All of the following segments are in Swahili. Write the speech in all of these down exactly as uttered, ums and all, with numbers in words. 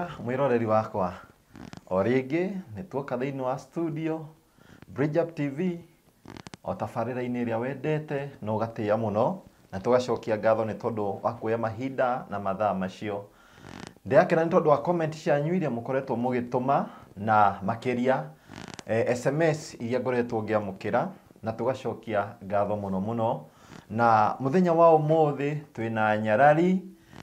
mwega mwiroreri wakwa o ringi nitwoka thiini wa studio Bridge Up T V o tabarira-ini iria wendete no gatia muno na tugacokia ngatho ni tondu wa kuoya mahinda na mathaa macio ndiakena ni tondu wa comment cianyu iria mukoretwo mugituma na makiria eh, S M S iria ngoretwo ngiamukira na tugacokia ngatho muno muno na muthenya wa umuthi twina nyarari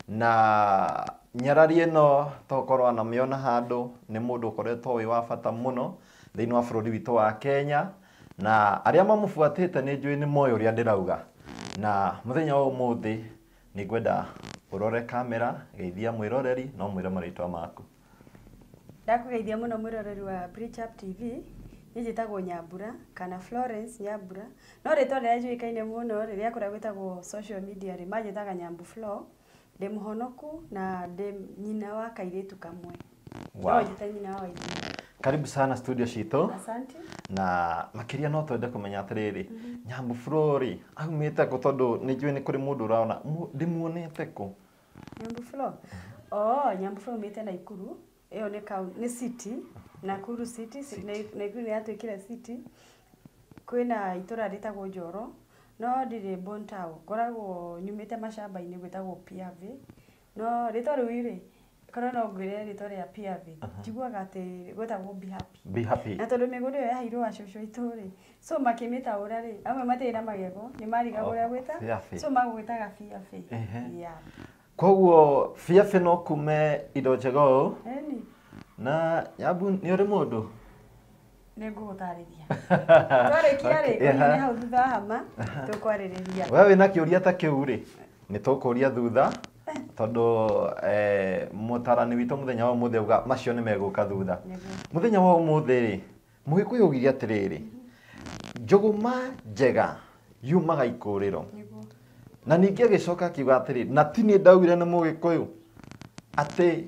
na nyarari eno tokorwa na miona handu ni mundu ukoretwo wi wa bata muno thiini wa bururi witu wa Kenya na aria mamufuatite ni njui ni moyo ria ndirauga na muthenya wa umuthi ni ngwenda urore kamera geithia mwiroreri no mwire maritwa maku. Ndakugeithia muno mwiroreri wa Bridge Up T V nijitagwo Nyambura kana Florence Nyambura no ritwa ria njuikaine muno riria kuria gwitagwo social media ri majitaga Nyambu Flo ndi muhonoku na ndi nyina wa kairitu kamwe. Wow. Nyina wa ithi. Karibu sana studio shito. Asante. Na makiria no twende kumenya atiriri mm -hmm. Nyambu Flori aumite ko tondu ni njui ni kuri mundu uraona ndimuonete ko Nyambu Flo. Oh, Nyambu Flo umite na Ikuru iyo ni ni city Nakuru city, city. na Ikuru ni atwikira city kwina itura ritagwo Njoro no ndiri Bontao koragwo nyumite mashamba-ini gwitagwo P R V no ritwa riu ri kana no ngwire ritwa ria P R V njiguaga ati gwetagwo Be Happy Be Happy na tondu migundo iyo yaheirwo acũcũ itu ri so makimita ura ri amwe matira magego ni mariga guria gwita so magwitaga Fiafe yeah koguo Fiafe no kume indo njega ũũ eni na Nyambu ni uri mundu ningugutariria twarikia ri ni hau thutha hama tukwariria wewe wina kiuria ta kiu ri ni tukuria thutha tondu eh mutarani witu muthenya wa umuthi uga macio ni meguka thutha muthenya wa umuthi ri muhikuyu ugiria atiriri njuguma njega yumaga ikuriro na ningi agicoka kiuga atiriri na tini ndaugire ni mugikuyu ati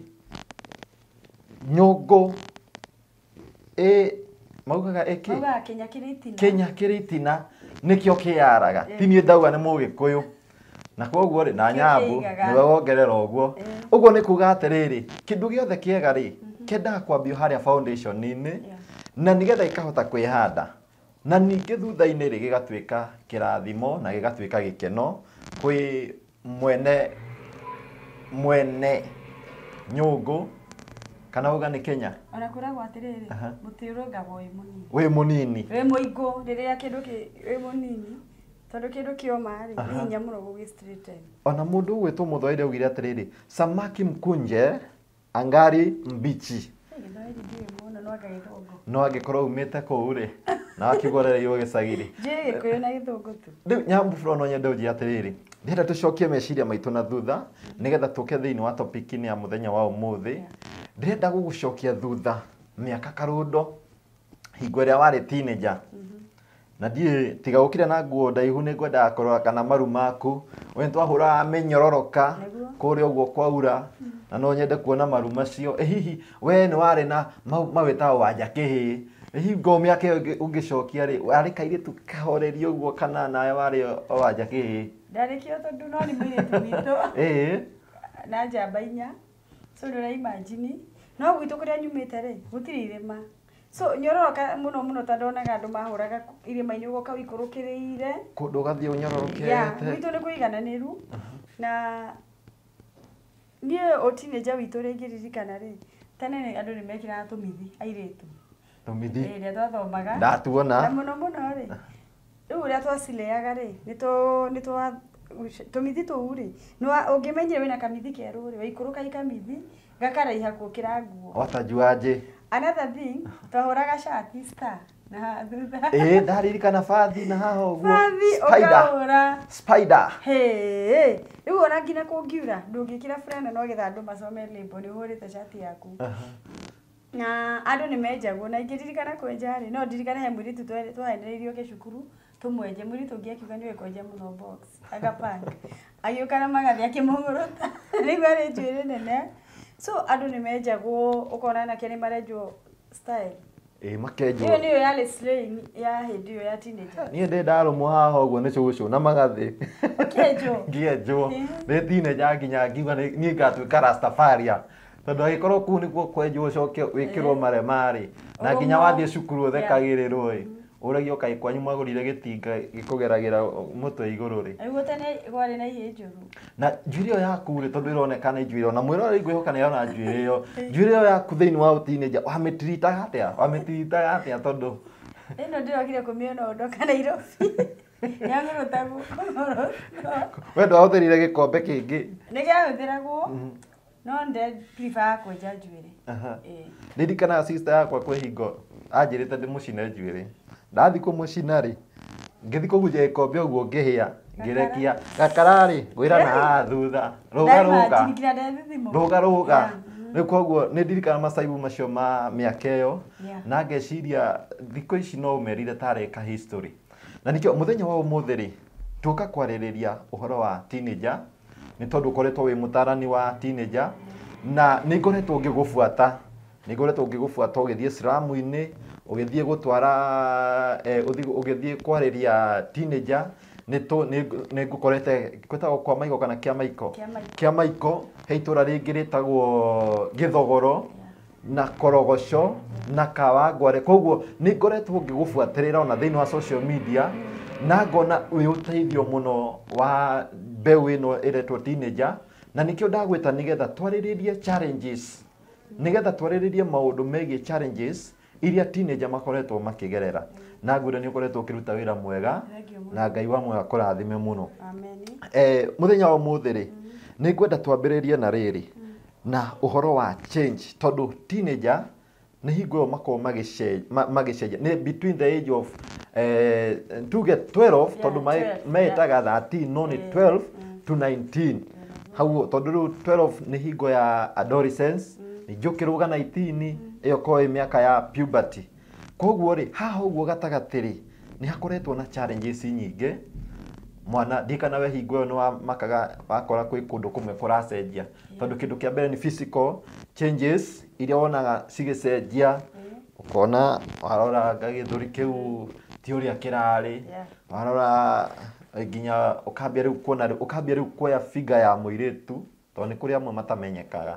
nyungu e maugaga eki maugaga Kenya kiritina Kenya kiritina nikio kiaraga tini ndauga ni mugikuyu na koguo ri na Nyambu niwe wongerera uguo uguo ni kuga atiriri kindu giothe kiega ri kendaga kwambio haria foundation nini na nigetha ikahota kwihanda na ningi thutha-ini ri gigatwika kirathimo na gigatwika gikeno kwi mwene mwene nyungu kana uga ni Kenya ona kuragwo atiriri mutirungagwo wi munini wi munini wi muingo riria kindu ki wi munini tondu kindu kioma ri ni hinya muno gugi straighten ona mundu gwitwo muthwaire ugire atiriri samaki mkunje angari mbichi no agikorwo umite kuu ri na akigwerereirwo gicagiri je kuyo na githungu tu riu Nyambu Flo no nyende ujia atiriri ndenda tucokie meciria maitu na thutha nigetha tuke thiini wa topic ni ya muthenya wa umuthi ndenda gugucokia thutha miaka karundo hingo iria wari teenager na die tiga ukire na nguo ndaihu ni ngwenda akorwa kana maru maku we twahura menyororoka kuri uguo kwaura na no nyende kuona maru macio hihi we ni wari na mawita wanja kihi hihi ngomi yake ungicokia ri wari kairitu kahorerio uguo kana nawe wari wanja kihi ndarikio tondu no ni mwiritu witu eh na njamba inya so ndira imagine no gwitu kuria nyumite ri gutiri irima so nyororoka muno muno tandonaga andu mahuraga irima-ini ugoka wikurukiriire kundu gathie unyororokete ya gwitu ni kuigananiru na nie o teenager witu ringiririkana ri tene andu ni mekiraga tumithi airitu tumithi iria twathomaga ndatuona na muno muno ri riu uria twacileaga ri nito nito tumithi tu ri no ungimenyire wina kamithi keru ri waikuruka ikamithi gakaraiha gukira nguo watajuaje another thing twahuraga shati star na thutha eh ndaririkana fathi na haho guo spider spider hey riu ona ngina kungiura ndungikira frena no getha andu macome limbo ni hurite shati yaku na andu ni menjagwo na ingiririkana kwenja ri no ndirikana he mwiritu twahendereirio ke cukuru tumwenje mwiritu ngi akiuga ni wekonja muno box agapanga agiukana magathi akimungurota riu ari njwire nene so andu ni menjagwo ukona na kene marenjwo style eh makenjwo iyo niyo yale slang ya hindi ya teenager nie ndi ndarumwo haha uguo ni cucu na magathi kenjwo ngienjwo ni teenager nginya ngiuga ni ngatwika Rastafaria tondu agikorwo kuu niguo kwenjwo coke wikirwo maremari na nginya wathie cukuru uthekagirirwo ri uragio kai kwanyu magurire gitinga gikugeragira mutwe iguru ri aiguo tene gwari na ihe njuru na njuire yaku ri tondu ironekana njuire na mwira ri ngwihoka ni ona njuire yo njuire yaku thiini wa teenager wa mitirita atia wa mitirita atia tondu ino ndirokire kumiona ondoka Nairobi yangu tagu wendo ahutherire gikombe kingi nigiahuthiragwo no nde prefer kwenja njuire eh ndirikana sister yakwa kwe hingo anjirite ndi mucine njuire ndathi kumucina ri ngithi kuguja gikombe uguo ngihia ngirekia gakarari gwira na thutha ruga ruga ruga ruga ni koguo ni ndirikana masaibu macio ma miaka iyo na ngeciria thikũ ici no umerire tareka history na nikio muthenya wa umuthi ri tuka kwaririria uhoro wa teenager ni tondu ukoretwo wi mutarani wa teenager na ni ngoretwo ngigubuata ni ngoretwo ngigubuata ugithie slamu-ini ugithie gutwara eh, ugithie kwariria teenager ni to ni ngukorete kwetagwo kwa maiko kana kia maiko kia maiko heitura ringi ritagwo githogoro na korogoco na kawangware koguo ni ngoretwo ngigubuatirira ona thiini wa social media na ngona wi uteithio muno wa mbeu ino iretwo teenager na nikio ndagwita nigetha twariririe challenges nigetha twariririe maundu megie challenges iria teenager makoretwo makigerera na ngwira ni ukoretwo ukiruta wira mwega na Ngai wa mwega kurathime muno amen eh muthenya wa muthiri ni ngwenda twambiririe na riri na uhoro wa change tondu teenager ni hingo mako magicenjia magicenjia ni between the age of eh to get twelve tondu metaga thirteen no ni twelve to nineteen hau tondu twelve ni hingo ya adolescence ni njukiruga nineteen iyo ko miaka ya puberty koguo ri haha uguo gatagatiri ni hakoretwo na challenges nyingi mwana ndikana we hingo no makaga wakora kwi kundu kumwe kuracenjia tondu kindu kia mbere ni physical changes iria wonaga cigicenjia ukona warora gagithuri kiu ti uria kirari warora nginya ukambia riu kuona ukambia riu kuoya figure ya muiritu tondu ni kuri amwe matamenyekaga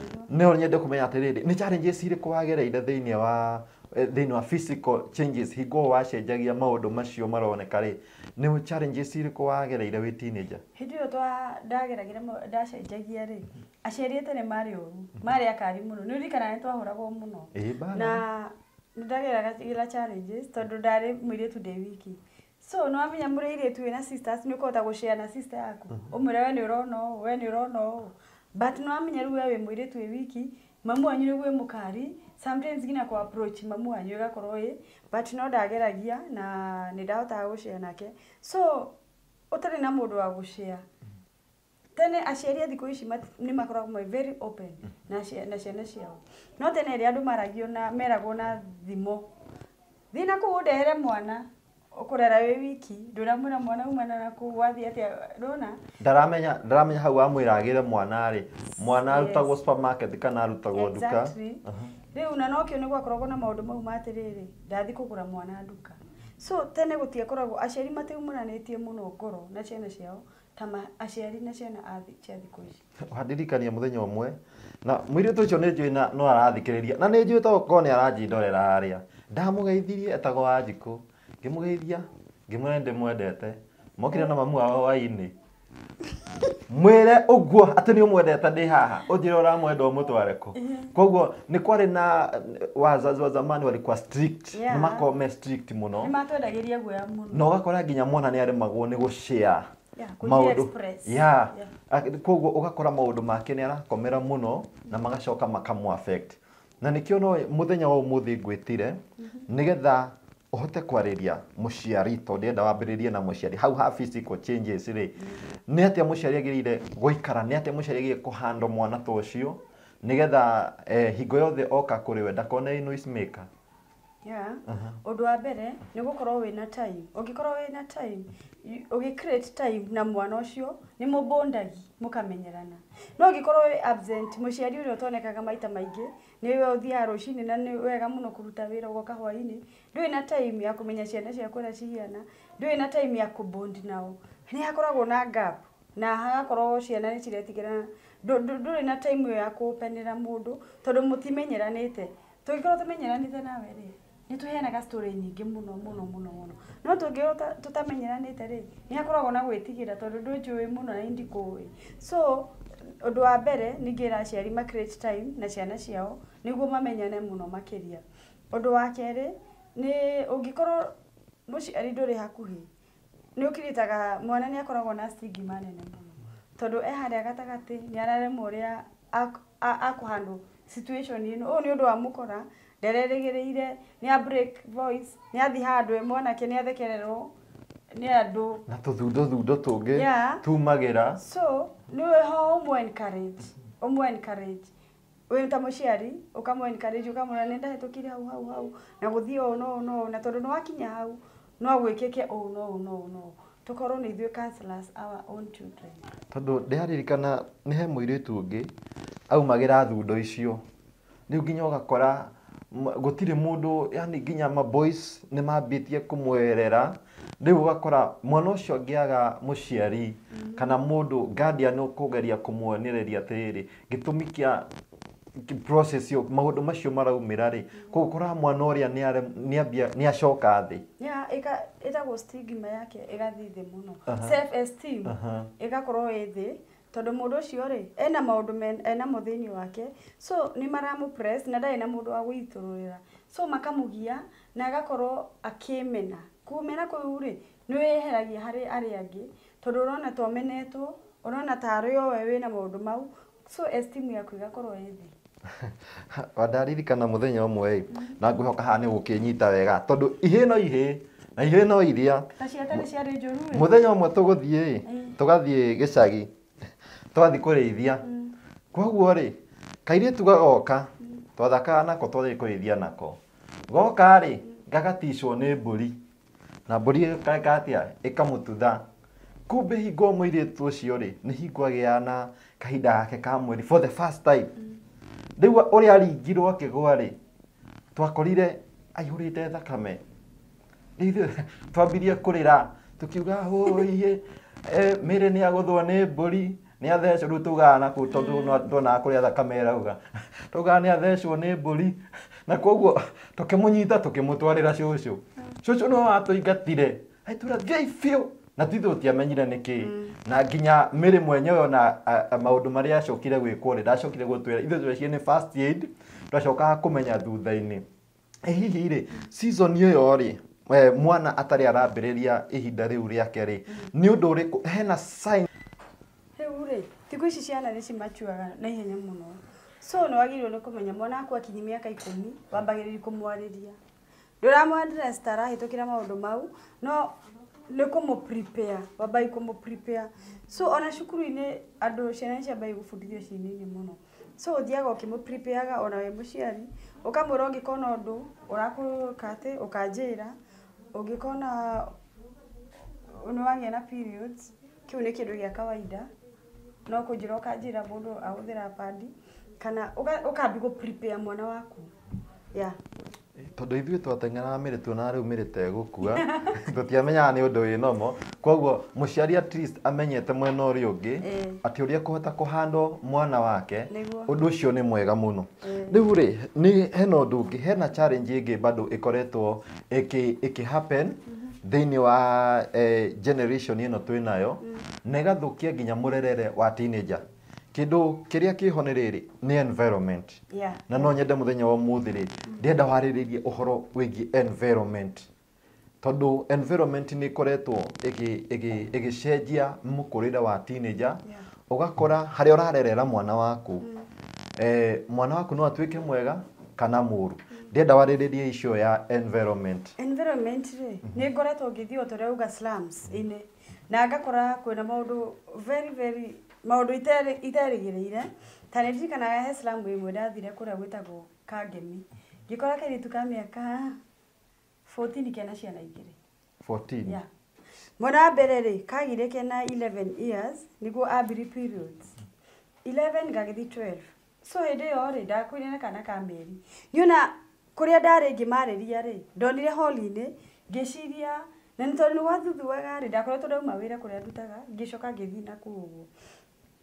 no nyende kumenya atiriri ni challenges iriku wagereire thiini wa thiini wa physical changes hingo wacenjagia maundu macio maroneka ri ni challenges iriku wagereire wi teenager hindi yo twa ndageragira ndacenjagia ri aciari tene mari uru mari akari muno ni rikana ni twahuragwo muno na ndageragira challenges tondu ndari mwiritu de wiki so no amenya murire tu na sisters ni kota gushare na sister yako umure we ni urono we ni urono but no amenya ruwe we mwiritu wiki mamu anyu ni we mukari sometimes gina ko approach mamu anyu igakorwo yi but no ndageragia na ni ndahota gushare nake so utari na mundu wa gushare tene aciari thikũ ici ni makoragwo very open na na ciana ciao no tene ri andu maragio na meragwo na thimo thina ku ndehere mwana ukurera we wiki nduramura mwana umana na ku wathi atia ndona ndaramenya ndaramenya hau amwiragire mwana ri mwana arutagwo supermarket kana arutagwo nduka riu na no kio ni gwakoragwo na maundu mau matiriri ndathi kugura mwana nduka so tene gutie koragwo aciari matiumuranitie muno ngoro na ciana ciao tama aciari na ciana athi cia thikũ ici wadirikania muthenya umwe na mwiritu ucio ni njui na no arathikiriria na ni njui to ko ni aranjindorera haria ndamugeithirie etagwo Wanjiku ngimugeithia ngimwende mwendete mokire na mamu wao waini mwire uguo ati ni umwendete ndi haha ujire uramwenda umutware ko koguo ni kwari na wazazi wa zamani walikuwa strict ni makome strict muno ni matwendagiria guoya muno no gakora nginya mwana ni aremagwo ni gushare maundu ya koguo ugakora maundu make ni arakomera muno na magacoka makamu affect na nikio no muthenya wa umuthi ngwitire nigetha uhote kwariria muciari to ndenda wambiririe na muciari how have physical changes ri ni atia muciari agirire guikara ni atia muciari agirire kuhando mwana to ucio nigetha eh, hingo yothe oka kuri we ndakone noise maker yeah undu wa mbere ni gukorwo wina time ungikorwo wina time ugi create time na mwana ucio ni mubondagi mukamenyerana no ungikorwo wi absent muciari uri utonekaga maita maingi ni we uthia rucini na ni wega muno kuruta wira ugoka hwaini ndui na time ya kumenya ciana cia kwira ciana ndui na time ya kubond nao ni hakoragwo na gap na hagakorwo ciana ni ciretigirana nduri na time ya kuopenera mundu tondu mutimenyeranite tugikorwo tumenyeranite nawe ri ni tuheanaga story nyingi muno muno muno muno no tungiota tutamenyeranite ri ni hakoragwo na gwitigira tondu ndunjui muno na indikui so undu wa mbere ningira aciari ma create time na ciana ciao niguo mamenyane muno makiria. Undu wa keri ni ungikorwo muciari nduri hakuhi ni ukiritaga mwana ni akoragwo na stigma nene muno tondu e haria gatagati ni araremwo uria akuhandle situation ino o ni undu wa mukora ndererigireire ni a break voice ni athi handu mwanake ni athekererwo ni andu na tuthundo thundo tungi yeah. tumagira so ni ho umwe encourage umwe encourage we ta muciari ukamwe encourage ukamwona nenda hetukire hau hau hau na guthio no no na tondu no wakinya hau no gwikike o no no no tukorwo ni ithuĩ counselors our own children tondu ndiharirikana ni he muiritu ungi aumagira thundo icio riu nginya ugakora gutire mundu yani nginya ma boys ni mambitie kumwerera riu ugakora mwana ucio angiaga muciari kana mundu guardian ukugeria kumwonereria atiri gitumi kia process yo maundu macio maraumira ri kugukora mwana uria ni ambia ni acoka thi ya ika etagwo stigma yake igathithi muno self esteem igakorwo ithi tondu mundu ucio ri ena maundu ena muthini wake so ni maramu press na ndai na mundu wa gwitururira so makamugia na agakorwo akimena kumena kuu ri ni weheragia hari ari angi tondu urona twomenetwo urona taro yo we wina maundu mau so esteem yaku igakorwo ithi wandaririkana muthenya umwe na ngwihoka haha ni gukinyita wega tondu ihe no ihe na ihe no iria ta ciata ni ciari njuru muthenya umwe tuguthie tugathie gicagi twathi kurithia koguo ri kaire tugagoka twathaka nako twathi kurithia nako goka ri gagatishwo ni mburi na mburi kakatia ikamututha kumbe hingo muiritu ucio ri ni hingo agiana kahinda gake ka mweri for the first time riu uria aringirwo akigwa ri twakorire aihurite thakame ithu twambirie kurira tukiuga hoiye eh mere ni aguthwo ni mburi ni athecwo riu tugana ku tondu ndona kuria thakame irauga tugana ni athecwo ni mburi na koguo tukimunyita tukimutwarira cucu cucu no atuingatire aitura thiai fiu na tithu tiamenyire niki na nginya miri mwenyewe na maundu maria acokire gwikwo ri ndacokire gutwira ithu twecie ni first aid twacoka kumenya thutha-ini hihi ri season iyo ri mwana atari arambiriria ihinda riu riake ri ni undu uriku hena sign riu ri tiku ici ciana ni cimachuaga na ihenya muno so no wagirwo ni kumenya mwana aku akinyi miaka ikumi wambagiriria kumwariria nduramwandira stara hitukira maundu mau no ni kumu prepare wabai kumu prepare so ona cukuru-ini andu ciana ciambai gubundithio cinini muno so uthiaga ukimu prepareaga ona we muciari ukamwira ungikona undu urakukate ukanjira ungikona ni wangia na periods kiu ni kindu gia kawaida no kunjira ukanjira mundu ahuthira padi kana ukambi gu prepare mwana waku yeah tondu ithuĩ twateng'eraga mĩrĩ tuona rĩu mĩrĩ ta ĩgũkua tũtiamenyaga nĩ ũndũ wĩ nomo koguo mũciari at least amenyete mwena ũrĩa ũngĩ atĩ ũrĩa kũhota kũhandle mwana wake ũndũ ũcio nĩ mwega mũno rĩu rĩ nĩ hena ũndũ ũngĩ hena challenge ĩngĩ bado ĩkoretwo ĩkĩ happen thĩinĩ wa generation ĩno twĩnayo na ĩgathũkia nginya mũrerere wa teenager kindu kiria kiho ni riri ni environment yeah. na no nyende muthenya wa muthi ri ndienda wariririe uhoro wigi environment tondu environment ni koretwo igi igi igicenjia mukurira wa teenager yeah. ugakora hari urarerera mwana waku mm. eh mwana waku no atuike mwega kana muru ndienda wariririe icio ya environment environment ri mm -hmm. ni ngoretwo ngithio tureuga slums ine na ngakora kwina maundu very very maundu itari itarigirire tani ndikana he slum imwe ndathire kuria gwitagwo Kangemi ngikora kairitu ka miaka fourteen kena ciana igiri fourteen yeah mwana mbere ri kagire kena eleven years niguo ambiri periods eleven gagithi twelve so hinde yo ri ndakwirina kana ka meri niona kuria ndari ngimariria ri ndonire hall-ini ngiciria na nitondu ni wathuthuaga ri ndakoretwo ndauma wira kuria ndutaga ngicoka ngithi na kuguo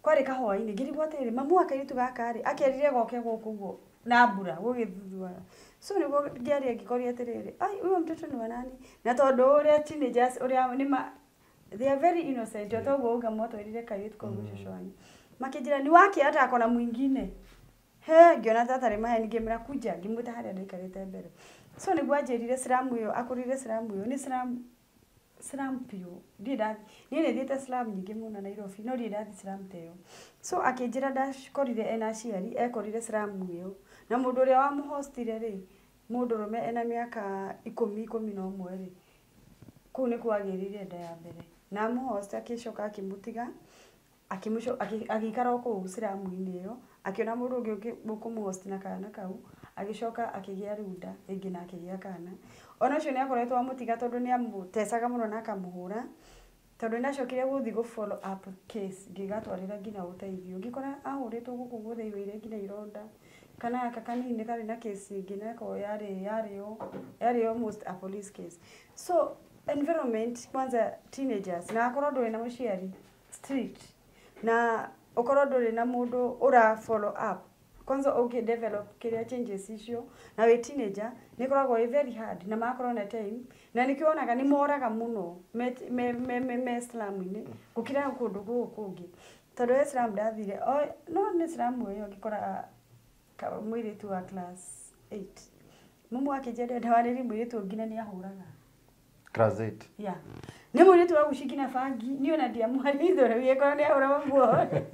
kwari kahoi-inĩ ngĩrigwo atĩrĩ mamu akairitu gaka rĩ akerire goke gũkũ guo na mbura gũgĩthuthuara so nĩguo ngĩaria ngĩkoria atĩrĩrĩ ai huyo mtoto ni wa nani na tondũ ũrĩa teenagers ũrĩa nĩ they are very innocent otoguo uga moto irire kairitu kwa gũcũcũ wanyu makĩnjĩra ni wake hata akona mwingine he ngĩona tata rĩ maheni ngĩmĩra kuja ngĩmwĩta harĩa ndaikarĩte mbere so nĩguo anjĩrire Slam ĩyo akũrire Slam ĩyo ni Slam Slam piu ndida ni nĩ thiĩte Slam nyingĩ mũno Nairobi no ndida thi Slam teo so akĩnjĩra ndakorire ena aciari ekorire Slam ĩyo na mũndũ ũrĩa wa mũhostire rĩ mũndũ rũme ena mĩaka ikũmi ikũmi na ũmwe rĩ kũu nĩ kwagĩrĩire nda ya mbere na mũhosta akĩcoka akĩmũtiga akĩmũco agĩikara kũu Slam-inĩ ĩyo akiona mũndũ ũngĩ ũkũmũhost na kana kau agĩcoka akĩgĩa runda ĩngĩ na akĩgĩa kana ona ũcio nĩ akoretwo amũtiga tondũ nĩ amũtecaga mũno na akamũhũra tondũ nĩ acokire gũthiĩ gũ follow up case ngĩgatwarĩra nginya ũteithio ngĩkora ahũrĩtwo gũkũ guothe iwĩire nginya ironda kana aka kanini karĩ na case ĩngĩ na ko yarĩ yarĩ o yarĩ almost a police case so environment kwanza teenagers na akorwo ndũrĩ na mũciari strict na ukorwo ndũrĩ na mũndũ ũra follow up kwanza ũngĩ develop kĩrĩa changes icio na wĩ teenager nĩ koragwo ĩ very hard na makorwo na time na nĩ kĩonaga nĩ moraga mũno me me me me Slam-inĩ gũkĩra kũndũ gũkũ kũngĩ tondũ Slam ndathire no nĩ Slam ĩyo ngĩkora mũirĩtu wa class eight mumu akĩnjĩra ndawarĩri mũirĩtu ngina nĩ ahũraga class eight yeah nĩ mũirĩtu wa gũcikina bangi niĩ ona ndiamũharitho rĩu yekora nĩ ahũra maguo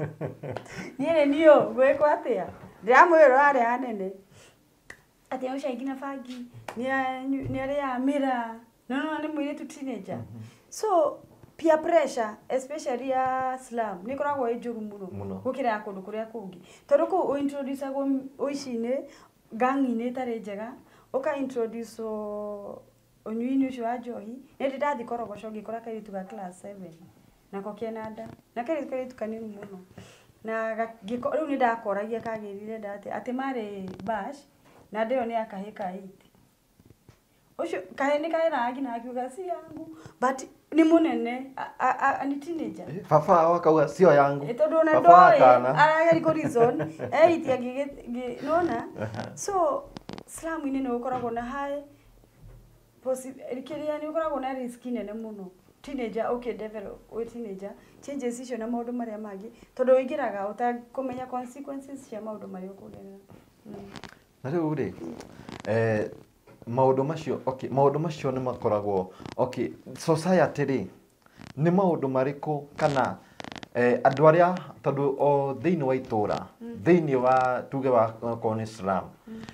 niĩ niĩ gwĩkwo atĩa ndiramwĩra arĩa anene atĩ ũcaikina bangi nĩ arĩa mĩra no no nĩ mũirĩtu teenager so peer pressure especially ya Slam nĩ koragwo ĩ njũru mũno gũkĩra kũndũ kũrĩa kũngĩ tondũ kũu introduce agwo ũici-inĩ gang-inĩ itarĩ njega ũka introduce ũnyui-inĩ ũcio wa njohi nĩ ndĩ ndathi korogoco ngĩkora kairitu ga class seven nako kena nda na kairitu kairitu kanini mũno na rĩu nĩ ndakoragia kagĩrire ndate atĩ marĩ bash na ndĩyo nĩ akahĩka eight ũcio kahe nĩ kaĩraga nginya akiuga si yangu but ni munene ni teenager baba wakauga sio yangu tondũ na ndoĩ arageri ko reason eight agĩ nona so Slam-inĩ nĩ ũkoragwo na high possibility nĩ ũkoragwo na risk nene mũno teenager okay develop with teenager changes icio na maũndũ marĩa mangĩ tondũ ũingĩraga ũtakũmenya consequences cia maũndũ marĩa ũkũgerera na rĩu rĩ eh maũndũ macio okay maũndũ macio nĩ makoragwo okay society rĩ nĩ maũndũ marĩkũ kana eh andũ arĩa tondũ o thĩinĩ wa itũra thĩinĩ wa tuge wa koni Slam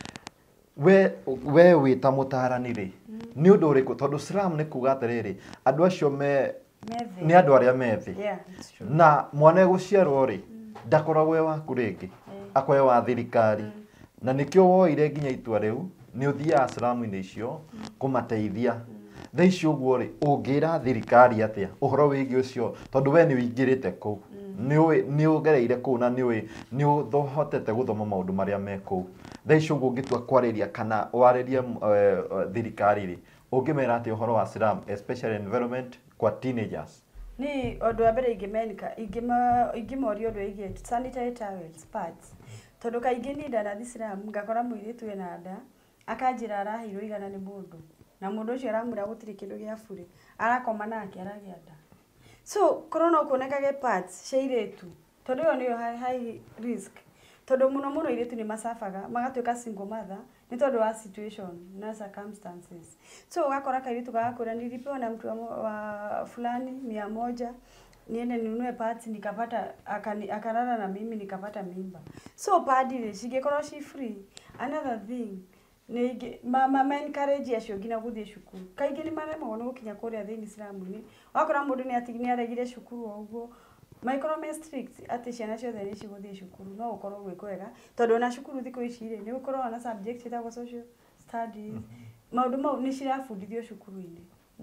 we we wita mũtarani rĩ nĩ ũndũ ũrĩkũ tondũ Slam nĩ kuga atĩrĩrĩ andũ acio me nĩ andũ arĩa methi na mwana gũciarwo rĩ ndakoragwo waku rĩngĩ akoe wa thirikari na nĩkĩo woire nginya itua rĩu nĩ ũthiaga Slam-inĩ icio kũmateithia thaa icio ũguo rĩ ũngĩra thirikari atĩa ũhoro wĩgiĩ ũcio tondũ we nĩ ũingĩrĩte kũu nĩ ũgereire kũu na nĩ nĩ ũhotete gũthoma maũndũ marĩa me kũu thaa icio ũguo ũngĩtua kwarĩria kana warĩrie thirikari rĩ ũngĩmera atĩ ũhoro wa Slam especially environment kwa teenagers ni ũndũ wa mbere ingĩmenika ingĩmoria ũndũ wĩgiĩ sanitary towels pads tondũ kaingĩ nĩ ndanathi Slam ngakora mũirĩtu ena nda akanjĩra araheirwo igana nĩ mũndũ na mũndũ ũcio aramwĩra gũtirĩ kĩndũ gĩa bure arakoma nake aragĩa nda so korona ũkuonekage pads cia airĩtu tondũ ĩyo nĩyo high risk tondũ mũno mũno airĩtu nĩ macabaga magatuĩka single mother nĩ tondũ wa situation na circumstances so ũgakora kairitu gagakwĩra nilipewa na mtu wa fulani mia moja niende ninunue pads nikapata akalala na mimi nikapata mimba so pad ile cingĩkorwo ci free another thing nĩ mama ma encourage acio nginya gũthiĩ cukuru kaingĩ nĩ maremagwo nĩ gũkinya kũrĩa thĩinĩ Slam-inĩ wakora mũndũ nĩ ati nĩ aregire cukuru o ũguo micro me strict atĩ ciana ciothe nĩ cigũthiĩ cukuru no ũkorwo gwĩ kwega tondũ na cukuru thikũ ici rĩ nĩ ũkorwo na subject ĩtagwo social studies maũndũ mau nĩ cirabundithio cukuru-inĩ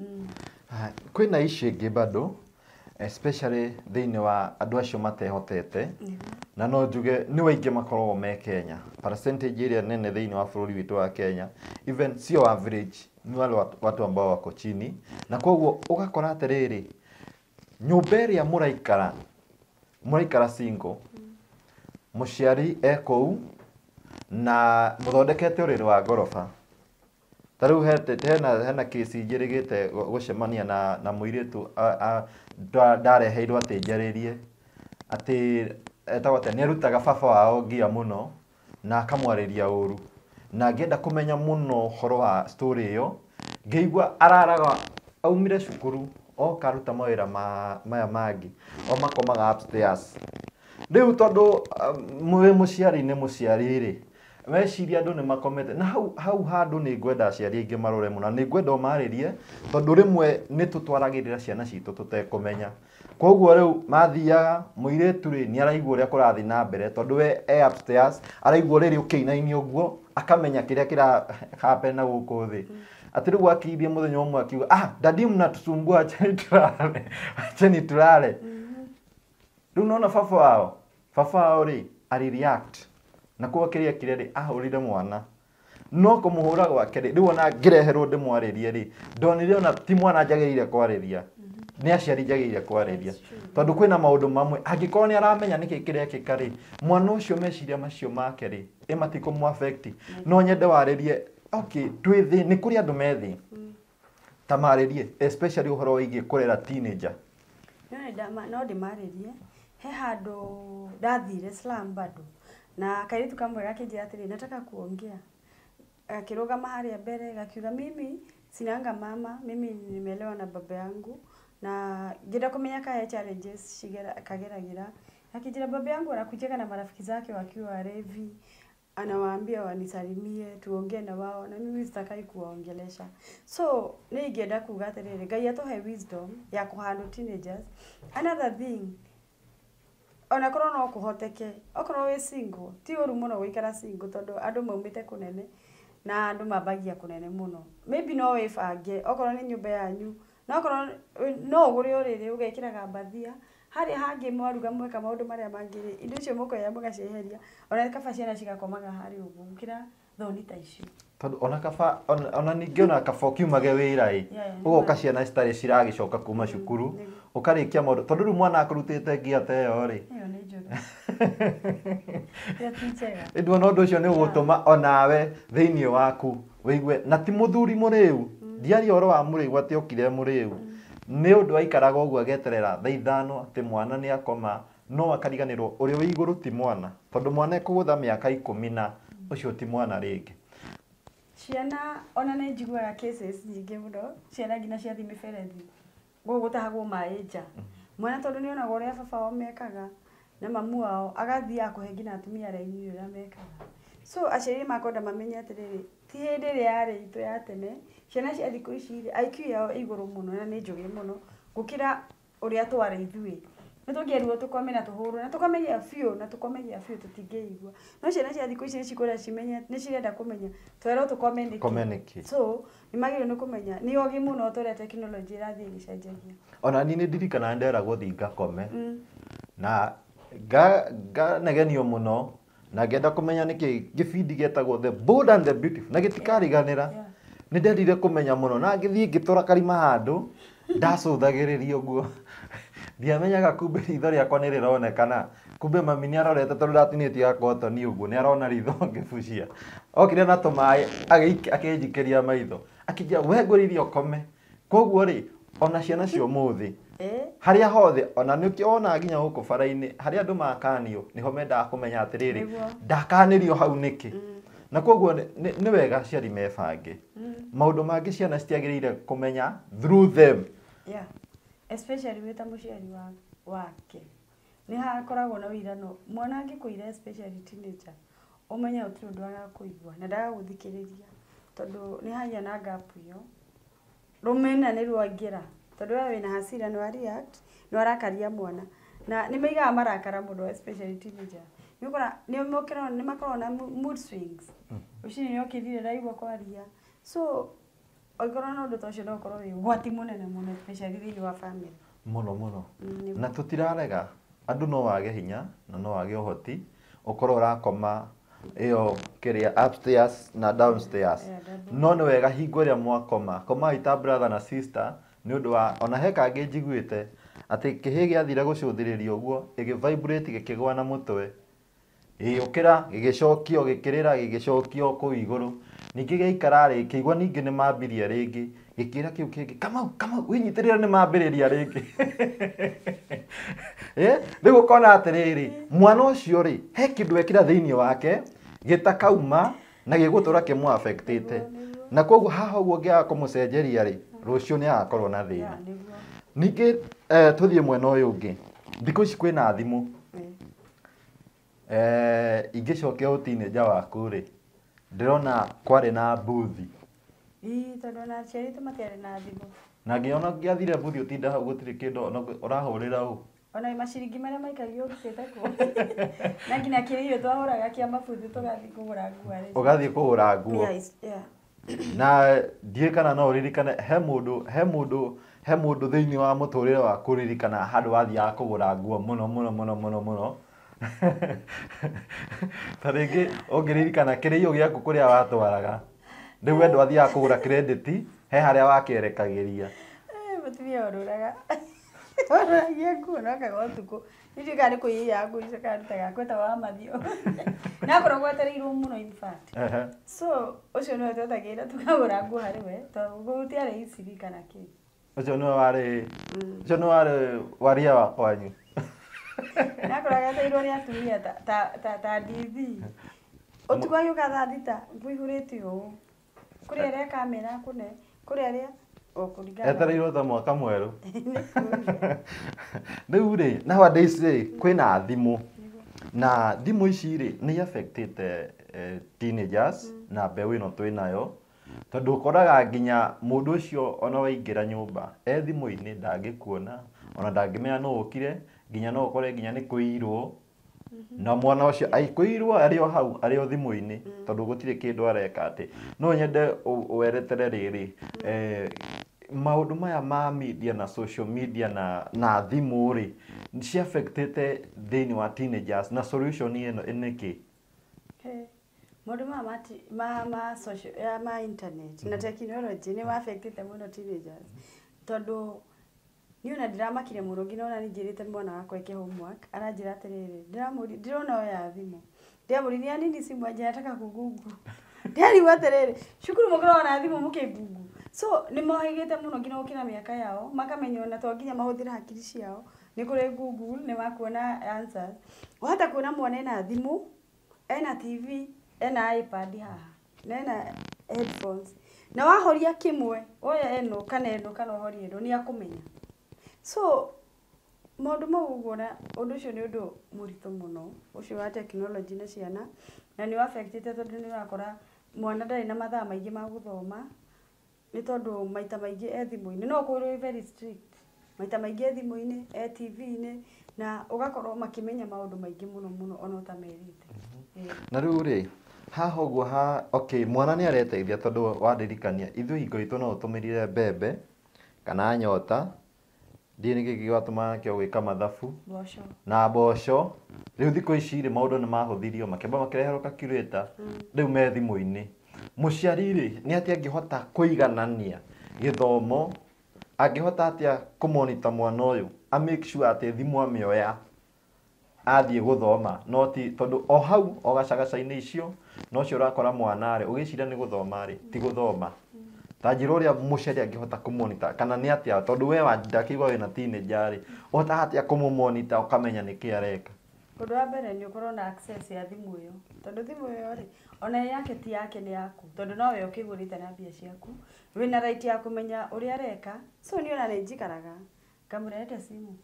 kwĩna ici ingĩ bado especially thĩinĩ wa andũ acio matehotete na no njuge nĩ waingĩ makoragwo me Kenya percentage ĩrĩa nene thĩinĩ wa bũrũri witũ wa Kenya even sio average ni wale watu ambao wako chini na kwa hivyo ugakora atĩrĩrĩ nyũmba ĩrĩa mũraikara mũraikara single mũciari e kũu na mũthondekete ũrĩrĩ wa ngoroba. Ta rĩu hena hena case njĩrĩgĩte gũcemania na na mũirĩtu ndareheirwo atĩ njarĩrie atĩ etagwo atĩ nĩarutaga baba wao ngia mũno na akamwarĩria ũru, na ngĩenda kũmenya mũno ũhoro wa story ĩyo. Ngĩigua araraga aumire cukuru oka aruta mawĩra maya mangĩ o makomaga upstairs. Rĩu tondũ mwĩ mũciari nĩ mũciari rĩ, meciria andũ nĩ makomete na hau hau handũ nĩ ngwenda aciari aingĩ marore mũno, nĩ ngwenda ũmarĩrie tondũ rĩmwe nĩ tũtwaragĩrĩra ciana citũ tũtekũmenya. Koguo rĩu mathiaga mũirĩtu rĩ nĩ araigua ũrĩa kũrathiĩ na mbere tondũ we e upstairs araigua rĩrĩ ũkĩinainio ũguo akamenya kĩrĩa kĩra happen na gũkũ thĩ. Atĩ rĩu akiithie mũthenya ũmwe akiuga ah dadi mnatusumbua acheni tulale acheni tulale. Rĩu nona baba wao baba wao rĩ ari react na kwa kĩrĩa kĩrĩa rĩ ahũrire mwana no kũmũhũra gwake rĩ rĩu ona ngĩreherwo ndĩmwarĩrie rĩ ndonire ona ti mwana njagĩrĩire kwarĩria nĩ aciari njagĩrĩire kwarĩria tondũ kwĩna maũndũ mamwe angĩkorwo nĩ aramenya nĩkĩ kĩrekĩka rĩ mwana ũcio meciria macio make rĩ ĩmatikũmũ affect no nyende warĩrie okay twĩthĩ nĩ kũrĩ andũ methĩ ta marĩrie especially ũhoro wĩgiĩ kũrera teenager. No ndĩmarĩrie he handũ ndathire slum bado na kairitu kamwe gakĩnjĩra atĩrĩ nataka kuongea, akĩrũgama harĩa mbere gakiuga mimi sinanga mama, mimi nimeelewa na baba yangu na ngĩenda kũmenya kaya challenges shigera kageragĩra. Akijira baba yangu anakucheka na marafiki zake wakiwa warevi, anawaambia wanisalimie tuongee na wao na mimi sitakai kuwaongelesha. So nĩingĩenda kuga atĩrĩrĩ Ngai atuhe wisdom ya kũhandle teenagers. Another thing, ona korwo no kũhoteke okorwo wĩ single ti ũru mũno gũikara single tondũ andũ maumĩte kũnene na andũ mambagia kũnene mũno. Maybe no wĩbange okorwo nĩ nyũmba yanyu no okorwo no ũgũre ũrĩrĩ ũgekĩraga mbathia harĩa hangĩ mwaruga mweka maũndũ marĩa mangĩ indo icio mũkoya mũgaceheria ona kaba ciana cigakomaga harĩ ũguo gũkĩra thoni ta icio. Tondũ ona kaba ona ningĩ ona kaba ũkiumage wĩra ĩ ũgoka ciana citarĩ ciragĩcoka kuma cukuru ũkarĩkia maũndũ tondũ rĩu mwana akũrutĩte ngia ta ĩyo rĩ ĩyo nĩ njũru. Ndũona ũndũ ũcio nĩ ũgũtũma onawe thĩinĩ waku wĩigue na ti mũthuri mũrĩu ndiaria ũhoro wa mũrĩu atĩ okire mũrĩu nĩ ũndũ aikaraga ũguo ageterera thaa ithano atĩ mwana nĩ akoma no akariganĩrwo ũrĩa wĩ igũrũ ti mwana tondũ mwana ekũgũtha mĩaka ikũmi na ũcio ti mwana rĩngĩ. Ciana ona nĩ njiguaga cases nyingĩ mũno ciana nginya ciathi mĩberethi gũgũtahagwo maĩ nja mwana tondũ nĩ onaga ũrĩa baba wao mekaga na mamu wao agathiĩ akũhe nginya atumia raini ũrĩa mekaga. So aciari makwenda mamenye atĩrĩrĩ ti hĩndĩ ĩrĩa yarĩ itũ ya tene ciana cia thikũ ici I Q yao igũrũ mũno na nĩ njũgĩ mũno gũkĩra ũrĩa twarĩ ithuĩ. Nĩ tũngĩerirwo tũkome na tũhũrwo na tũkomegia biũ na tũkomegia biũ tũtingĩigua. No ciana cia thikũ ici nĩ cikũrĩa cimenye nĩ cirenda kũmenya twerwo tũkome nĩkĩ. So nĩ magĩrĩirwo nĩ kũmenya nĩ ogi mũno tũrĩa tekinoronjĩ ĩrathiĩ ĩgĩcenjagia. Ona niĩ nĩ ndirikana nderagwo thiĩ ngakome na nganegenio mũno na ngenda kũmenya nĩkĩ gĩbindi gĩetagwo The Bold and the Beautiful na gĩtikariganĩra. Nĩ ndendire kũmenya mũno na ngĩthiĩ ngĩtũra karima handũ ndacũthagĩrĩria ũguo ndiamenyaga kumbe ritho rĩakwa nĩ rĩronekana kumbe mami nĩ arorete tondũ ndatinĩtie gakotoni ũguo nĩ arona ritho ngĩbucia okire na tũmaĩ akĩnjikĩria maitho akĩnjĩra we ngũrĩire ũkome. Koguo rĩ ona ciana cia ũmũthĩ harĩa hothe ona nĩ ũkĩona nginya gũkũ bara-inĩ harĩa andũ makanio nĩho mendaga kũmenya atĩrĩrĩ ndakanĩrio hau nĩkĩ. Na koguo nĩ wega aciari mebange maũndũ mangĩ ciana citiagĩrĩire kũmenya through them. Yeah. Especially wĩ ta mũciari wake nĩ hakoragwo na wĩrano mwana angĩkũira especially teenager ũmenye ũtirĩ ũndũ agakũigua na ndagagũthikĩrĩria tondũ nĩ hagĩa na gap ĩyo rũmena nĩ rwaingĩra tondũ we wĩna hasira nĩ wa react nĩ warakaria mwana na nĩ maigaga marakara mũno especially teenager. Nĩ ũkora nĩ makoragwo na mood swings ũcinĩ nĩ okĩrire ndaigua kwaria. So oikorwo na ũndũ ta ũcio no ũkorwo wĩ ũgwati mũnene mũno especially thĩinĩ wa family mũno mũno na tũtirarega andũ no wage hinya na no wage ũhoti ũkorwo ũrakoma ĩyo kĩrĩa upstairs na downstairs no nĩ wega hingo ĩrĩa mwakoma koma ita brother na sister nĩ ũndũ wa ona he kangĩ njiguĩte atĩ kĩhĩ gĩathira gũcũthĩrĩria ũguo ĩgĩ-vibrate gĩkĩgwa na mũtwe, gĩgĩũkĩra gĩgĩcokio gĩkĩrĩra gĩgĩcokio kũu igũrũ, ningĩ gĩaikara rĩ kĩigua ningĩ nĩ mambĩria rĩngĩ gĩkĩra kĩu kĩngĩ Kamau Kamau wĩnyitĩrĩra nĩ mambĩrĩria rĩngĩ. Rĩu ũkona atĩrĩrĩ mwana ũcio rĩ he kĩndũ ekĩra thĩinĩ wake gĩtakauma na gĩgũtũra kĩmũ-affect-ĩte, na koguo haha ũguo ũngĩaga kũmũcenjeria rĩ rũciũ nĩ agakorwo na thĩna. Ningĩ tũthiĩ mwena ũyũ ũngĩ, thikũ ici kwĩna thimũ, ingĩcokia ũtinĩnja waku rĩ ndĩrona kwarĩ na mbuthi. Ii tondũ ona aciari aitũ matiarĩ na thimũ. Na ngĩona ngĩathire mbuthi ũtinda hau gũtirĩ kĩndũ ũrahũrĩra ũ. Ona maciringi marĩa maikagio ũrutĩte kũ. Na nginya kĩrĩo twahũraga kĩa mabuthi tũgathiĩ kũgũra nguo rĩ. Ũgathiĩ kũgũra nguo. Na ndiĩ kana no ũririkane he mũndũ he mũndũ he mũndũ thĩinĩ wa mũtũrĩre wa kũririkana handũ wathiaga kũgũra nguo mũno mũno mũno mũno mũno. Ta rĩngĩ ũngĩririkana kĩrĩo gĩaku kũrĩa watwaraga rĩu wendo wathiaga kũgũra credit he harĩa wakĩerekagĩria. Mũtumia ũrũraga ũrũragia nguo na akaga ũtukũ nĩndiũĩ kana nĩ kũiyĩya nguo icio kana rutaga kweta wa mathio na akoragwo etereirwo mũno in fact. So ũcio nĩwe twetagĩrĩra tũkagũra nguo harĩ we tondũ gũtiarĩ iciri kana kĩ. Ũcio nĩwe warĩ ũcio nĩwe warĩ waria wa kwanyu. Nakoraga etereirwo nĩ atumia ta ndithi ũtukũ agĩũka thaa thita nguo ihũrĩte ũũ kũrĩa arĩa kamera kũne kũrĩa arĩa etereirwo ta mwaka mwerũ. Rĩu rĩ nowadays rĩ kwĩna thimũ na thimũ ici rĩ nĩ affect-ĩte teenagers na mbeũ ĩno twĩnayo, tondũ ũkoraga nginya mũndũ ũcio ona waingĩra nyũmba e thimũ-inĩ ndangĩkuona ona ndangĩmenya nũ ũkire, nginya no ũkore nginya nĩ kũiyirwo na mwana ũcio aikũirwo arĩ o hau arĩ o thimũ-inĩ tondũ gũtirĩ kĩndũ areka atĩ. No nyende weretere rĩrĩ maũndũ maya ma media na social media na na thimũ rĩ ci affect-ĩte thĩinĩ wa teenagers na solution ĩno nĩ kĩ? Maũndũ maya ma ma social ma internet na technology nĩ ma affect-ĩte mũno teenagers tondũ niĩ ona ndĩramakire mũno nginya ona ningĩrĩte mwana wakwa eke homework aranjĩra atĩrĩrĩ ndĩramũria ndĩrona oya thimũ ndĩramũria nini simu anje nataka kugungu ndĩrariua atĩrĩrĩ cukuru mũkoragwo na thimũ mũkĩngungu. So nĩ mohĩgĩte mũno nginya gũkĩra mĩaka yao makamenya ona to nginya mahũthĩre hakiri ciao nĩ kũrĩ Google nĩ makuona answers. Wahota kuona mwana ena thimũ ena T V ena iPad haha na ena headphones na wahoria kĩmwe oya eno kana eno kana ũhorie eno nĩ akũmenya. So maũndũ mau ũguo na ũndũ ũcio nĩ ũndũ mũritũ mũno ũcio wa technology na ciana na nĩ affect-ĩte tondũ nĩ ũrakora mwana ndarĩ na mathaa maingĩ ma gũthoma nĩ tondũ maita maingĩ e thimũ-inĩ no ũkorwo very strict maita maingĩ e thimũ-inĩ e T V-inĩ na ũgakorwo makĩmenya maũndũ maingĩ mũno mũno ona ũtamerĩte. Na rĩu rĩ haha ũguo ha okay mwana nĩ areteithia tondũ wandirikania ithuĩ hingo itũ no ũtũmĩrire mbembe kana nyota ndiĩ nĩ kĩngĩ gĩatũmaga kĩo gwĩka mathabu na mboco. Rĩu thikũ ici rĩ maũndũ nĩ mahũthirio makĩamba makĩreherwo calculator rĩu me thimũ-inĩ. Mũciari rĩ nĩ atĩa angĩhota kũiganania gĩthomo angĩhota atĩa kũmonitor mwana ũyũ a make sure atĩ thimũ amĩoya athiĩ gũthoma no ti tondũ o hau o gacagaca-inĩ icio no cio ũrakora mwana rĩ ũgĩciria nĩ gũthoma rĩ ti gũthoma. Ta njĩra ũrĩa mũciari angĩhota kũmonitor kana nĩ atĩa tondũ we ndakĩigua wĩna teenager rĩ ũhotaga atĩa kũmũmonitor ũkamenya nĩkĩ areka. Ũndũ wa mbere nĩ ũkorwo na access ya thimũ ĩyo tondũ thimũ ĩyo rĩ ona yake ti yake nĩ yaku tondũ no we ũkĩgũrĩte na mbia ciaku wĩna right ya kũmenya ũrĩa areka. So niĩ ona nĩ njikaraga ngamũrehete simu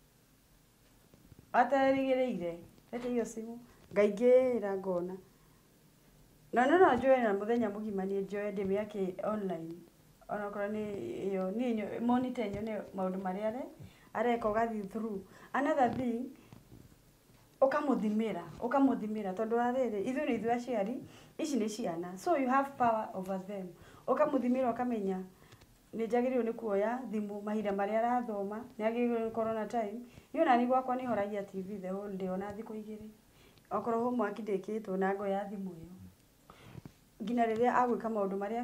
aterĩgĩrĩire reke hiyo simu ngaingĩra ngona na no no njũĩ na mũthenya mũgima nĩ njũĩ ndĩmĩake online ona korwo nĩ ĩyo niĩ monitor nyone maũndũ marĩa areka ũgathiĩ through. Another thing ukamũthimĩra ukamũthimĩra tondũ rĩrĩ ithuĩ nĩ ithuĩ aciari ici nĩ ciana so you have power over them. Ukamũthimĩra ukamenya nĩ njagĩrĩirwo nĩ kuoya thimũ mahinda marĩa arathoma nĩ agĩrĩirwo nĩ corona time. Niĩ ona niĩ gwakwa nĩ horagia T V the whole day ona thikũ igĩrĩ okorwo homework ndĩkĩtwo na ngoya thimũ ĩyo nginya rĩrĩa agwĩka maũndũ marĩa kĩ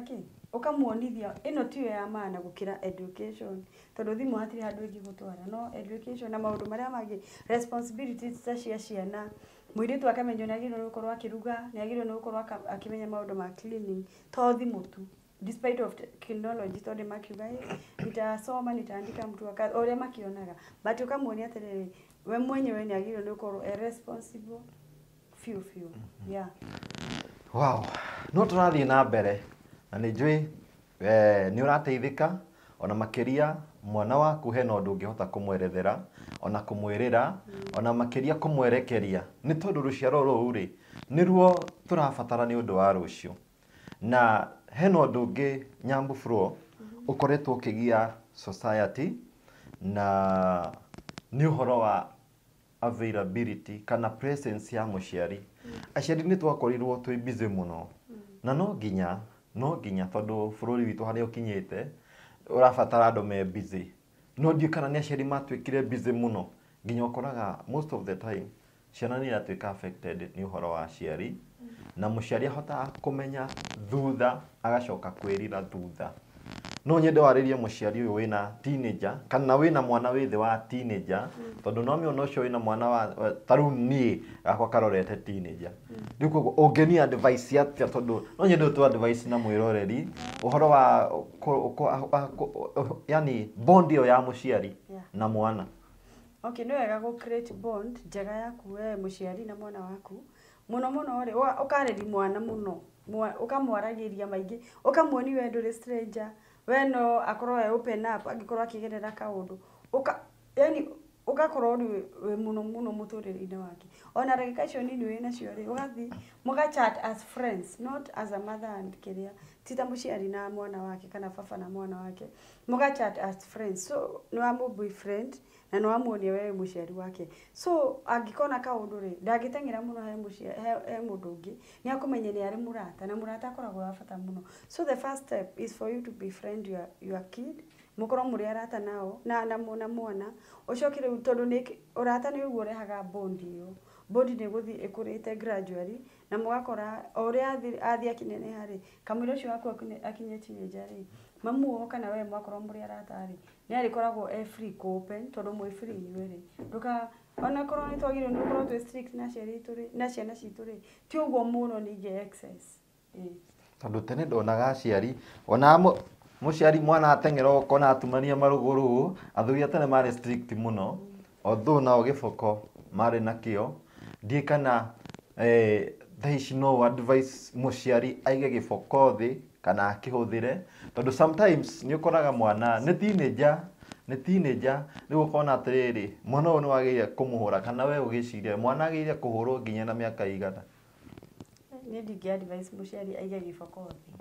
ukamuonithia ino tiyo ya maana gukira education tondu thimu hatiri handu ingi gutwara no education na maundu maria mangi responsibilities ta cia ciana mwiritu akamenyo ni agirwo gukorwo akiruga ni agirwo ni gukorwo akimenya maundu ma cleaning to thimu tu despite of technology tondu makiuga nitasoma nitaandika mtu akazi oria makionaga but ukamuonia atiriri we mwenyewe ni agirwo ni gukorwo a responsible few few yeah. Wow, no turathie na mbere na nĩ njũĩ eh, nĩ ũrateithĩka ona makĩria mwana waku hena ũndũ ũngĩhota kũmwerethera ona kũmwĩrĩra ona makĩria kũmwerekeria nĩ tondũ rũciaro rũu rĩ nĩruo tũrabatara nĩ ũndũ wa rũciũ na hena ũndũ ũngĩ Nyambu Flow ũkoretwo ũkĩgia society na nĩ ũhoro wa availability kana presence ya mũciari aciari nĩ twakorirwo twĩ busy mũno na no nginya no nginya tondu bururi witu haria ukinyite urabatara andu me busy no ndiu kana ni aciari matwikire busy muno nginya ukoraga most of the time ciana ni iratwika affected ni uhoro wa aciari na muciari ahota kumenya thutha agacoka kwirira thutha no nyende waririe muciari uyu wina teenager kana wina mwana withi wa teenager tondu no mio no cio wina mwana wa taru ni akwa karorete teenager riu koguo ungeni advice atia tondu no nyende tu advice na mwiroreri uhoro wa yani bond yo ya muciari na mwana. Okay, no wega go create bond njega yaku we muciari na mwana waku muno muno ri ukareri mwana muno ukamwaragiria maingi ukamuoni we nduri stranger we no akorwo e open up agikorwo akigerera kaundu uka yani ugakorwo we muno muno muturire-ini wake ona ragika cio nini we nacio ri ugathi muga chat as friends not as a mother and kiria tita muciari na mwana wake kana baba na mwana wake muga chat as friends so no amu boyfriend na no amuonie we muciari wake so angikona kaundu ri ndagitengera muno he muciari he mundu ungi ni akumenye ni ari murata na murata akoragwo wa bata muno so the first step is for you to befriend your your kid mukoro muri arata nao na na mwana mwana ucokire tondu ni urata ni uguo rehaga bond iyo bond ni guthi ikurite gradually na mugakora ore athi athi akinene hari kamwiro cio wako akinye teenager ri mamu oka na we mwakoro muri arata ri ni ari koragwo e free open tondu mwe free ni ri nduka ona korwo ni twagire ni korwo twe strict na ciari turi na ciana citu ri ti uguo muno ni ge excess eh tondu tene ndonaga aciari ona muciari mwana atengera ukona atumania maruguru athuria tene mari strict muno although nao giboko mari nakio ndie kana eh there is no advice muciari aige giboko thi kana akihuthire tondu sometimes ni ukoraga mwana ni teenager ni teenager ni ukona atiriri mwana uyu ni wagiire kumuhura kana we ugiciria mwana agiire kuhurwo nginya na miaka igana ni ndingi advice muciari aige giboko thi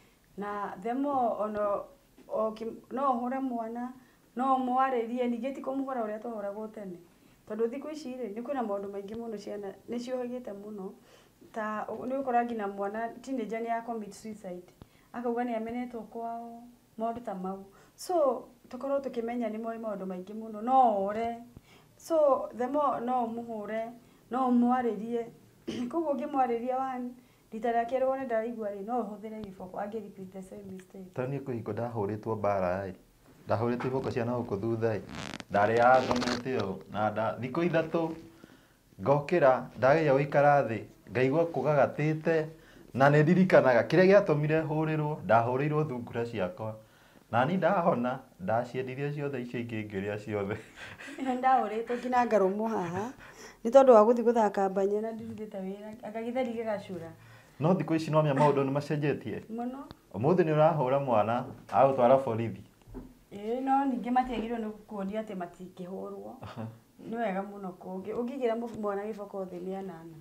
na themo ono o no hora mwana no mwaririe nigeti kumuhora uria tohora gotene tondu thiku ici ri ni kuna maundu maingi muno ciana ni ciohagite muno ta ni ukora ngina mwana teenager ni ya commit suicide akauga ni amenetwo kwao maundu ta mau so tukorwo tukimenya ni moi maundu maingi muno no ore so themo no muhure no mwaririe kugo ngimwariria one Ditara kero wone ndaigua ri no huthire giboko age repeat the same mistake. Tani kuhiko ndahuritwo bara ai. Ndahuritwo iboko ciana huko thutha ai. Ndari ya thomete yo na nda thiko ithatu ngokira ndageya uikara thi ngaigua kugagatite na ne ndirikanaga kiria giatumire hurirwo ndahurirwo thungura ciakwa na ni ndahona ndaciendirie ciothe icio ingĩ ngĩrĩa ciothe ndahuritwo ngina ngarumu haha ni tondu wa guthi guthaka mbanye na ndirithite wira akagitheri gigacura no thikũ ici no mĩa maũndũ nĩ macenjetie mũno ũmũthĩ nĩ ũrahũra mwana agũtwara borithi ĩ no ningĩ matiagirwo nĩ kuonia atĩ matingĩhũrwo nĩ wega mũno kũngĩ ũngĩigĩra mwana gĩboko thĩ nĩ anana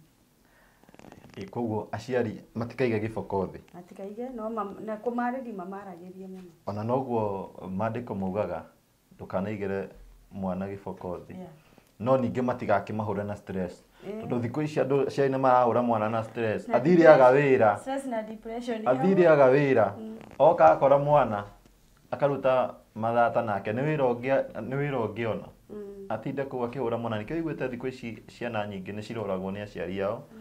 ĩ koguo aciari matikaige gĩboko thĩ matikaige no na kũmarĩria mamaragĩrie mũno ona noguo maandĩko maugaga ndũkanaigĩre mwana gĩboko thĩ no ningĩ matigakĩmahũre na stress tondu thikũ ici andũ ciana marahũra mwana na stress athire aga wĩra stress na depression athire aga wĩra oka akora mwana akaruta mathata nake nĩ wĩra ũngĩ nĩ wĩra ũngĩona atinde kũu akĩhũra mwana nĩkĩo iguĩte thikũ ici ciana nyingĩ nĩ ciroragwo nĩ aciari ao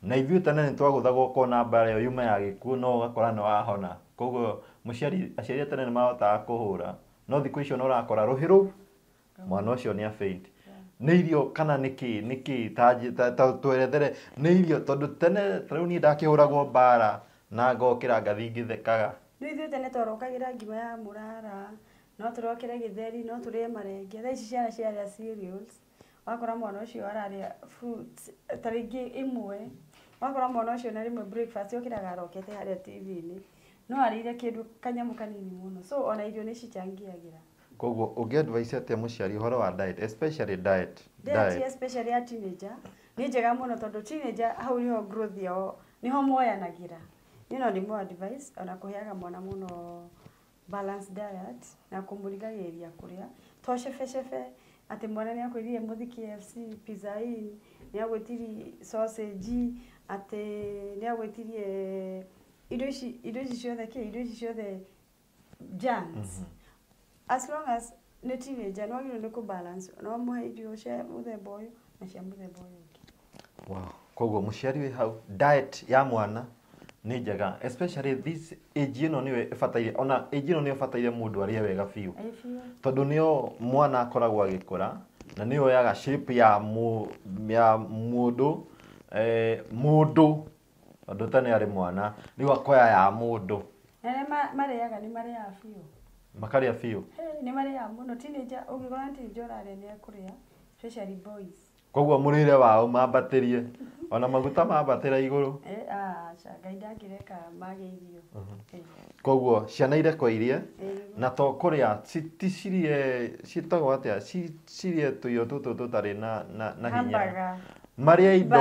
na ithuĩ tene nĩ twagũthagwo kona mbara ĩyo yuma ya gĩkuũ no ũgakora nĩ wahona koguo mũciari aciari tene nĩ mahotaga kũhũra no thikũ icio no ũrakora rũhĩ rũu mwana ũcio nĩ a faint nĩ irio kana nĩkĩ nĩkĩ ta twerethere nĩ irio tondũ tene rĩu niĩ ndakĩhũragwo mbara na ngokĩra ngathi ngĩthekaga no ithuĩ tene twarokagĩra ngima ya mũrara no tũrokere gĩtheri no tũrĩe marenge thaa ici ciana ciarĩa cereals wakora mwana ũcio ararĩa fruits ta rĩngĩ ĩmwe wakora mwana ũcio na rĩmwe breakfast yokĩraga arokete harĩa T V-inĩ no arĩire kĩndũ kanyamũ kanini mũno so ona irio nĩ cichangiagĩra koguo ũngĩ advice atĩa mũciari ũhoro wa diet especially diet diet especially ya teenager nĩ njega mũno tondũ teenager hau niho growth yao niho moyanagĩra you know nĩ mo advice ona kũheaga mwana mũno balanced diet na kũmũrigagĩrĩria kũrĩa to cebe cebe atĩ mwana nĩ akwĩrire mũthi K F C pizza in nĩ agwĩtirie sausage atĩ nĩ agwĩtirie indo ici indo ici ciothe kĩ indo ici ciothe junks as long as nĩ teenager no agĩrĩirwo nĩ kũbalance no mũhe irio cia mũthemba ũyũ na cia mũthemba ũyũ ũngĩ wow koguo mũciari wĩ hau diet ya mwana nĩ njega especially this age ĩno nĩyo ĩbataire ona age ĩno nĩyo ĩbataire mũndũ arĩe wega biũ tondũ nĩyo mwana akoragwo agĩkũra na nĩyo yoyaga shape ya mu ya mũndũ eh mũndũ tondũ tene arĩ mwana rĩu akoya ya mũndũ na marĩaga nĩ marĩaga biũ makarĩa biũ nĩ marĩaga mũno teenager ũngĩkora teenager ũrarĩa nĩ akũrĩa especially boys koguo mũrĩre wao mambatĩrie ona maguta mambatĩra igũrũ eh ah Ngai ndangĩreka magĩirio koguo ciana irekwo irie na to kũrĩa citicirie citagwo atĩa cirie tũirio tũtũ tũtarĩ na na hinya marĩa indo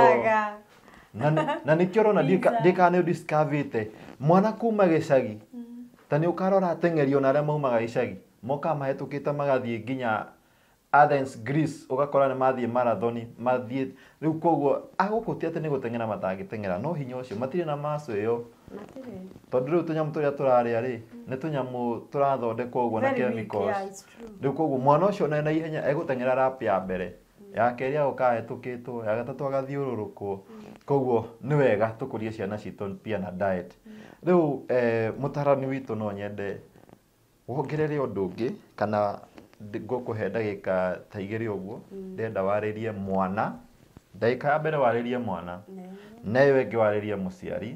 na nĩkĩo ũrona ndĩka nĩ discover mwana kuma gĩcagi ta nĩ ũkarora ateng'erio na arĩa maumaga gĩcagi moka mahĩtũkĩte magathiĩ nginya Athens Greece ugakora nĩ mathiĩ marathon mathiĩ rĩu koguo agũkũ ti atĩ nĩ gũteng'era matangĩteng'era no hinya ũcio matirĩ na maso ĩyo tondũ rĩu tũnyamũ tũrĩa tũrarĩa rĩ nĩ tũnyamũ tũrathondekwo ũguo na chemicals rĩu koguo mwana ũcio na ihenya egũteng'era lap ya mbere ya kerĩ agũka hĩtũkĩtwo ya gatatũ agathiũrũrũkwo koguo nĩ wega tũkũrie ciana citũ pia na diet rĩu mũtarani witũ no nyende wongerere ũndũ ũngĩ kana ngũkũhe ndagĩka ta igĩrĩ ũguo ndenda warĩrie mwana ndagĩka ya mbere warĩrie mwana na ĩyo ĩngĩ warĩrie mũciari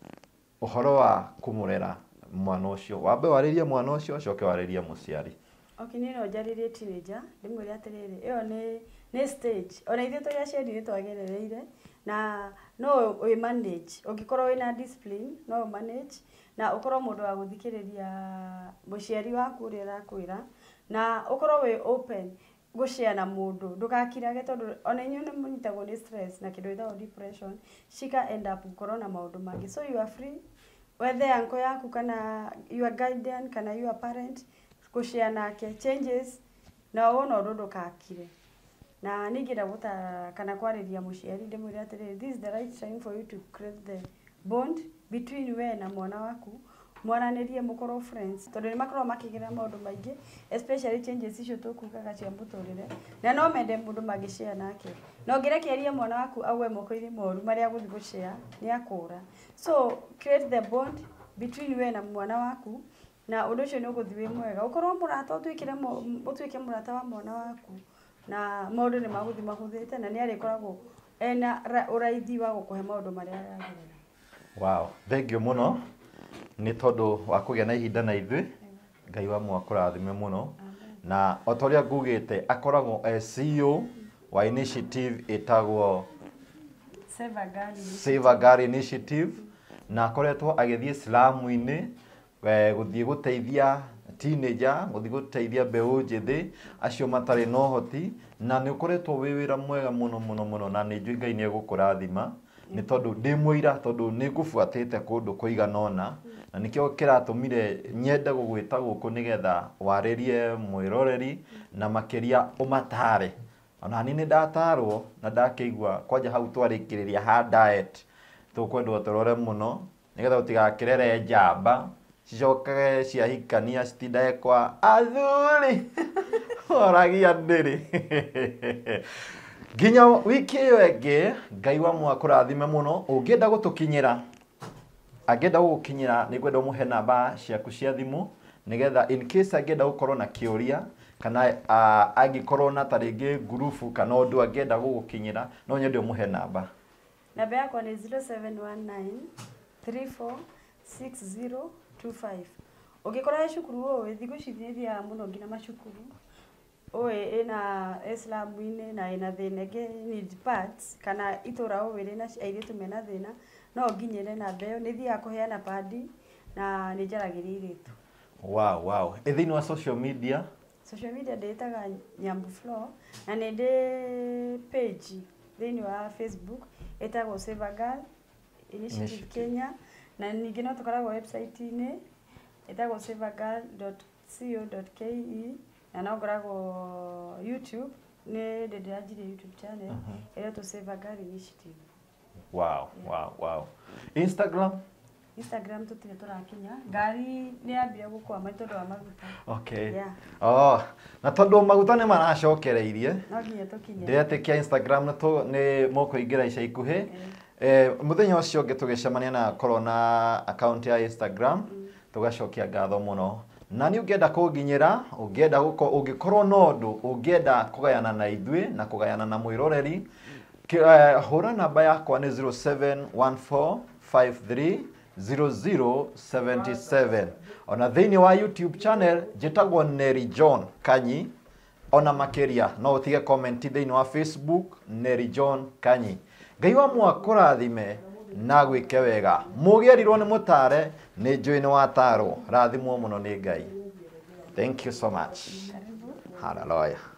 ũhoro wa kũmũrera mwana ũcio wambe warĩrie mwana ũcio ũcoke warĩrie mũciari okay niĩ no njarĩrie teenager ndĩmwĩre atĩrĩrĩ ĩyo nĩ nĩ stage ona ithuĩ tũrĩ aciari nĩ twagerereire na no wĩ manage ũngĩkorwo wĩna discipline no manage na ũkorwo mũndũ wa gũthikĩrĩria mũciari waku ũrĩa arakwĩra na ũkorwo wĩ open gũshare na mũndũ ndũgakirage tondũ ona inyuĩ nĩ mũnyitagwo nĩ stress na kĩndũ gĩtagwo depression cika end up gũkorwo na maũndũ mangĩ so you are free whether uncle yaku kana your guardian kana your parent gũshare nake changes na wona ũndũ ndũgakire na ningĩenda gũtara kana kwarĩria mũciari ndĩmwĩre atĩrĩrĩ this is the right time for you to create the bond between we na mwana waku mwaranĩrie mũkorwo friends tondũ nĩ makorwo makĩgerera maũndũ maingĩ especially changes icio tũkugaga cia mũtũrĩre na no mende mũndũ magĩshare nake no ngĩrekereria mwana waku agwe moko-inĩ moru marĩa agũthiĩ gũshare nĩ akũra so create the bond between we na mwana waku na ũndũ ũcio nĩ ũgũthiĩ wĩ mwega ũkorwo mũrata ũtuĩkire ũtuĩke mũrata wa mwana waku na maũndũ nĩ magũthiĩ mahũthĩte na nĩ arĩkoragwo ena ũraithi wa gũkũhe maũndũ marĩa aragerera wow thengiũ mũno nĩ tondũ wa kũgĩa na ihinda na ithuĩ Ngai wa mwakũrathime mũno na o ta ũrĩa ngugĩte akoragwo C E O wa initiative ĩtagwo Save a Girl Initiative na akoretwo agĩthiĩ slamu-inĩ gũthiĩ gũteithia teenager gũthiĩ gũteithia mbeũ njĩthĩ acio matarĩ na ũhoti na nĩ ũkoretwo wĩ wĩra mwega mũno mũno mũno na nĩ njũĩ Ngai nĩ egũkũrathima nĩ tondũ ndĩ mũira tondũ nĩ ngũbuatĩte kũndũ kũigana ũna na nĩkĩo kĩratũmire nyende gũgwĩta gũkũ nĩgetha warĩrie mwĩroreri na makĩria ũmatare ona niĩ nĩ ndatarwo na ndakĩigua kwanja hau twarĩkĩrĩria ha diet tũkwendwo tũrore mũno nĩgetha ũtigakĩrere njamba cicokage ciahikania citindage kwa athuri oragia ndĩrĩ Nginya wiki iyo ĩngĩ Ngai wa mwakũrathime mũno ũngĩenda gũtũkinyĩra angĩenda gũgũkinyĩra nĩ ngwenda ũmũhe namba ciaku cia thimũ nigetha in case angĩenda gũkorwo na kĩũria kana uh, angĩkorwo na tarĩngĩ ngurubu kana ũndũ angĩenda gũgũkinyĩra no nyende ũmũhe namba. Namba yakwa nĩ zero seven one nine three four six zero two five. Ũngĩkorwo he cukuru ũĩ thikũ ici nĩ thiaga mũno nginya macukuru ũĩ ĩna Islamu-inĩ na ĩna thĩna ĩngĩ need pads kana itũra ũĩ rĩna airĩtu mena thĩna no nginyĩre namba ĩyo nĩ thiaga kũheana padi na nĩ njaragĩria airĩtu. Wow, wow. Thĩinĩ wa social media? Social media ndĩtaga Nyambu Flow na nĩ ndĩ page thĩinĩ wa Facebook ĩtagwo Save a Girl Initiative Kenya na ningĩ no tũkoragwo website-inĩ ĩtagwo save a girl dot co dot ke na no ngoragwo YouTube nĩ ndĩranjirie YouTube channel ĩretwo Save a Girl Initiative. Wow, yeah. wow, wow. Instagram? Instagram tutire turakinya ngari nĩ yambire gũkwama tondũ wa maguta. Okay. Yeah. Oh, na tondũ maguta nĩ maracokereirie. No nginya tũkinye. Ndĩretĩkia Instagram nĩ mũkũingĩra ica ikuhĩ. Eh, mũthenya ũcio ũngĩ tũgĩcemania na korwo na account ya Instagram tũgacokia ngatho mũno. Na nĩ ũngĩenda kũnginyĩra, ũngĩenda gũkorwo ũngĩkorwo na ũndũ, ũngĩenda kũgayana na ithuĩ na kũgayana na mwĩroreri, hũra namba yakwa nĩ zero seven one four five three zero zero seven seven. Ona thĩinĩ wa YouTube channel njĩtagwo Neri John Kanyi. Ona makĩria no ũtige comment thĩinĩ wa Facebook Neri John Kanyi. Ngai wa mwakũrathime na gwĩke wega. Mũgĩerirwo nĩ mũtare nĩ njũĩ nĩ watarwo. Rathimwo mũno nĩ Ngai. Thank you so much. Hallelujah.